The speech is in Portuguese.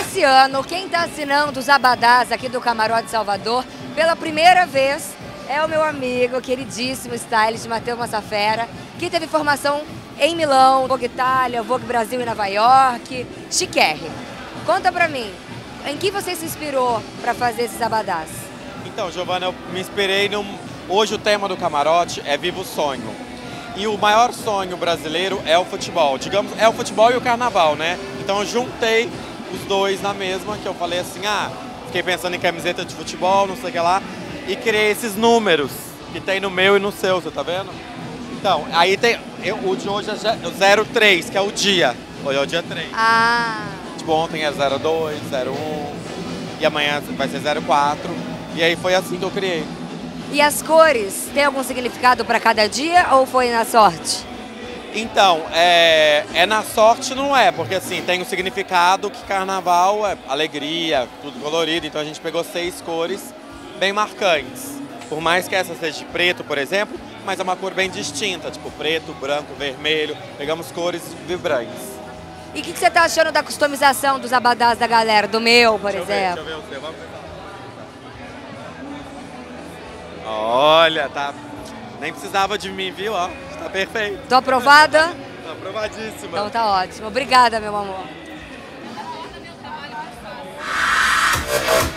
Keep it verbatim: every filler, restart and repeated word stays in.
esse ano, quem está assinando os abadás aqui do Camarote Salvador, pela primeira vez, é o meu amigo, queridíssimo stylist, Matheus Massafera, que teve formação em Milão, Vogue Itália, Vogue Brasil e Nova York, chiquérrimo. Conta pra mim, em que você se inspirou para fazer esses abadás? Então, Giovana, eu me inspirei num... Hoje o tema do Camarote é Viva o Sonho. E o maior sonho brasileiro é o futebol. Digamos, é o futebol e o carnaval, né? Então eu juntei os dois na mesma, que eu falei assim, ah, fiquei pensando em camiseta de futebol, não sei o que lá, e criei esses números que tem no meu e no seu, você tá vendo? Então, aí tem, eu, o de hoje é o zero três, que é o dia. Hoje é o dia três. Ah. Tipo, ontem é zero dois, zero um, e amanhã vai ser zero quatro. E aí foi assim que eu criei. E as cores, tem algum significado para cada dia ou foi na sorte? Então, é, é na sorte não é, porque assim, tem o significado que carnaval é alegria, tudo colorido, então a gente pegou seis cores bem marcantes. Por mais que essa seja de preto, por exemplo, mas é uma cor bem distinta, tipo preto, branco, vermelho, pegamos cores vibrantes. E o que, que você tá achando da customização dos abadás da galera, do meu, por deixa exemplo? Eu ver, deixa eu ver o seu, vamos ver. Olha, tá. Nem precisava de mim, viu? Ó, tá perfeito. Tô aprovada? Tá aprovadíssima. Então tá ótimo. Obrigada, meu amor.